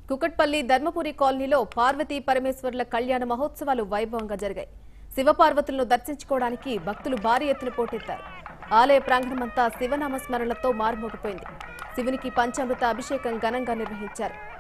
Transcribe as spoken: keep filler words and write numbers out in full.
కుకట్పల్లి ధర్మపురి కాలనీలో పార్వతీ పరమేశ్వర్ల కళ్యాణ మహోత్సవాలు వైభవంగా జరిగాయి. శివపార్వతులను దర్శించుకోవడానికి భక్తులు భారీ ఎత్తున పోటెత్తారు. ఆలయ ప్రాంగణమంతా శివనామ స్మరణలతో మారుమోగిపోయింది. శివునికి పంచామృత అభిషేకం ఘనంగా నిర్వహించారు.